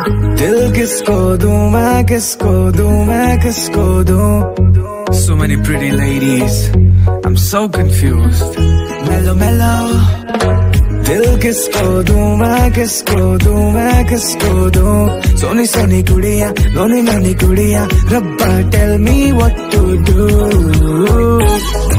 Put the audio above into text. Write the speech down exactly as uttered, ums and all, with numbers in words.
दिल किसको दूं मैं किसको दूं मैं किसको दूं So many pretty ladies I'm so confused Mellow mellow दिल किसको दूं मैं किसको दूं मैं किसको दूं सोनी सोनी कुड़ियां नोनी नोनी कुड़ियां रब्बा tell me what to do